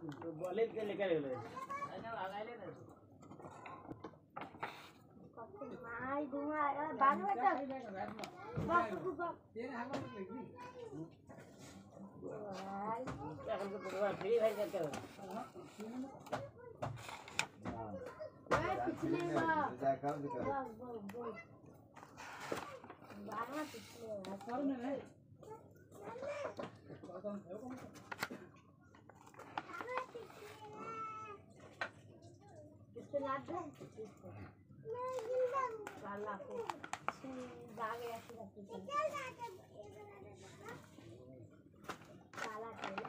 बोले के लेकर गए अरे आगे ले ना माय दूंगा बाद में तक बस बस तेरे हाथ में लगी क्या हमको प्रोग्राम फ्री भाई करते हो हां पिछले बार बारह पिछले बार में है किससे लाद दे काला को दागे ऐसे रखते हैं काला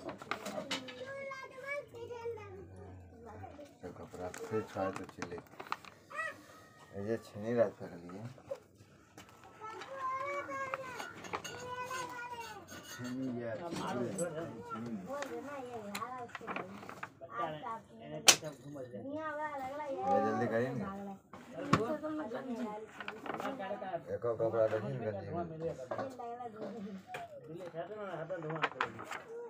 तो कपड़ा फिर छाए तो चले ये छेनी रात कर लिए छेनी यार बोल देना ये यार उसके दुनिया वाला लगला ये जल्दी करेंगे एक कपड़ा देखिए दिल्ली छाते ना हाथ धुआं